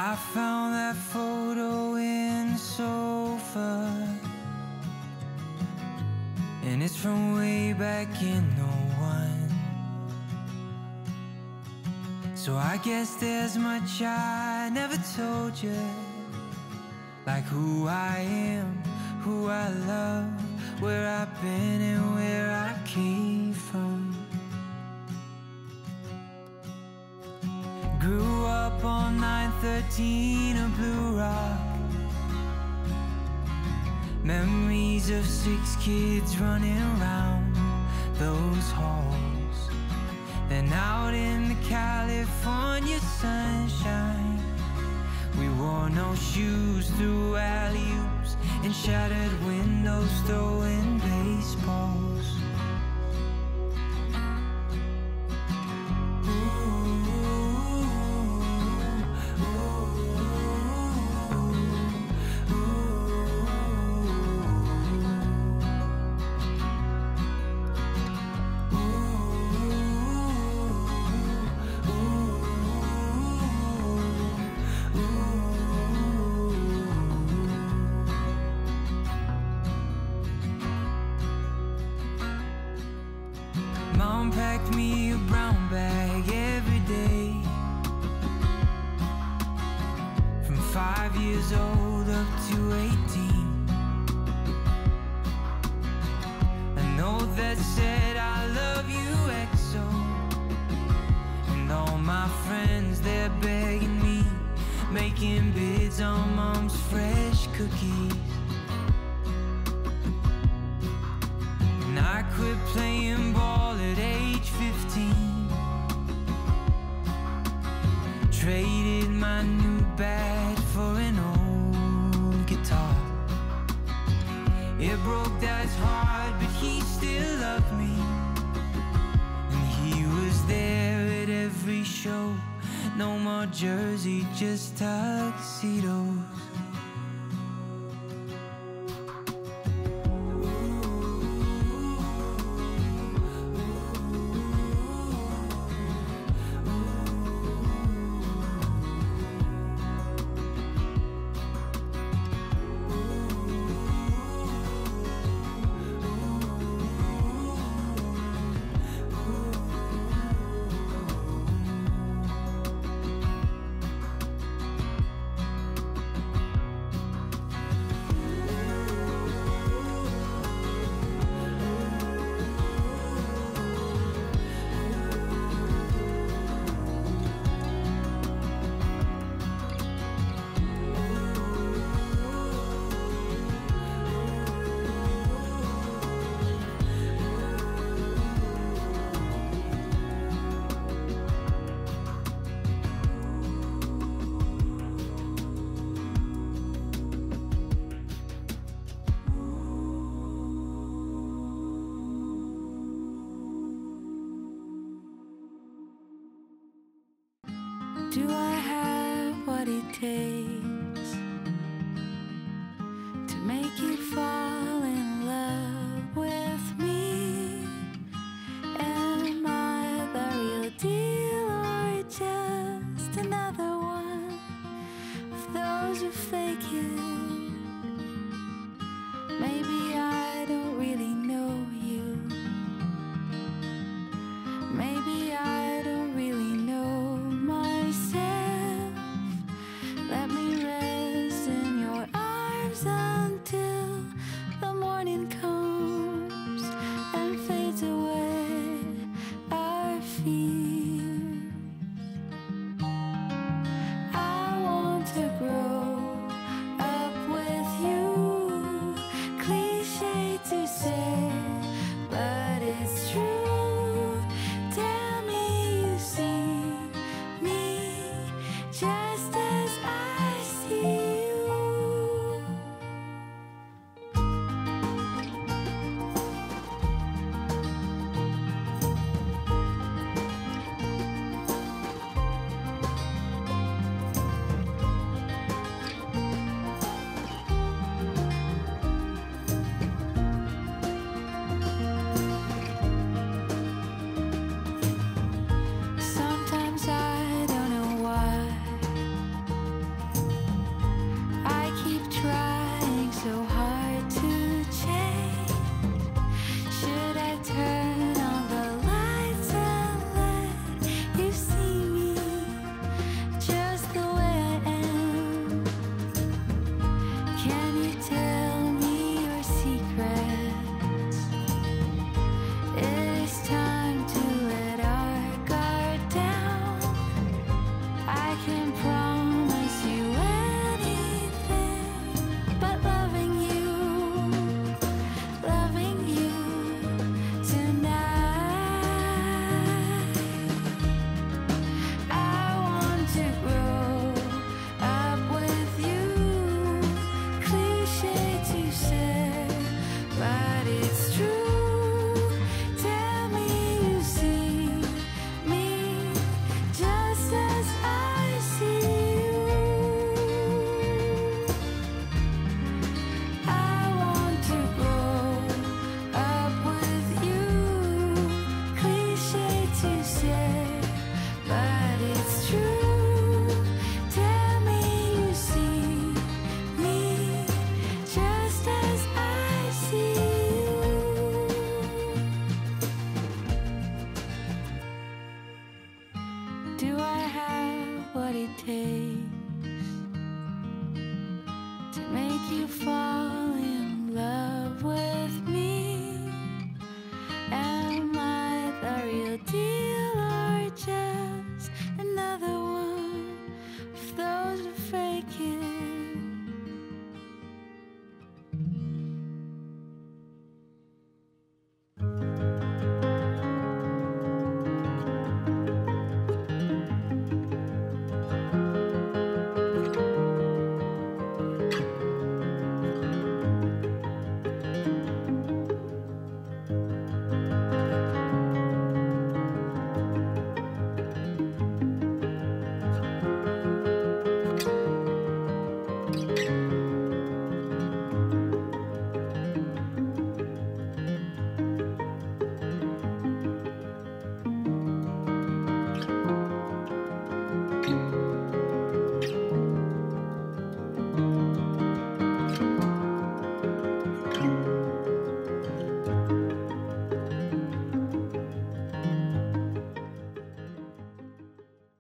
I found that photo in the sofa, and it's from way back in '01. So I guess there's much I never told you, like who I am, who I love, where I've been and where I came from. Grew up on 913 of Blue Rock, memories of 6 kids running around those halls. Then out in the California sunshine, we wore no shoes through alley-oops and shattered windows, throwing baseballs. Mom packed me a brown bag every day, from 5 years old up to 18. A note that said I love you XO, and all my friends, they're begging me, making bids on Mom's fresh cookies. And I quit playing ball at age 15, traded my new bat for an old guitar. It broke Dad's heart, but he still loved me, and he was there at every show. No more jersey, just tuxedos. Do I have what it takes